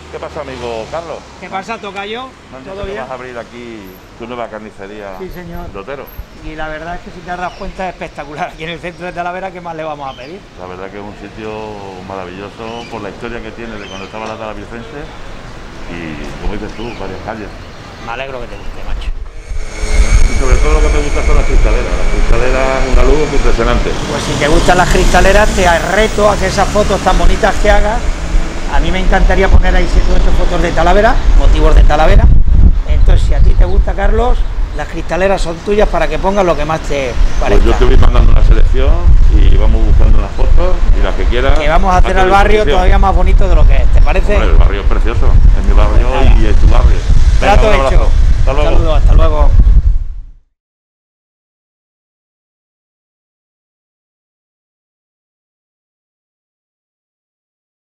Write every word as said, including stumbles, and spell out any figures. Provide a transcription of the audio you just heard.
¿Qué pasa, amigo Carlos? ¿Qué pasa, tocayo? ¿No ¿Todo bien? vas a abrir aquí tu nueva carnicería? Sí, señor. De Otero. Y la verdad es que si te das cuenta es espectacular. Aquí en el centro de Talavera, ¿qué más le vamos a pedir? La verdad que es un sitio maravilloso por la historia que tiene de cuando estaba la Talavicense y, como dices tú, varias calles. Me alegro que te guste, macho. Y sobre todo lo que me gusta son las cristaleras. Las cristaleras, una luz impresionante. Pues si te gustan las cristaleras, te reto a que esas fotos tan bonitas que hagas. A mí me encantaría poner ahí siete u ocho fotos de Talavera, motivos de Talavera. Entonces, si a ti te gusta, Carlos, las cristaleras son tuyas para que pongas lo que más te parezca. Pues yo te voy mandando una selección y vamos buscando las fotos y las que quieras. Que vamos a hacer al barrio todavía más bonito de lo que es, ¿te parece? Hombre, el barrio es precioso, es mi barrio y es tu barrio. Trato hecho. Hasta luego. Saludos, hasta luego.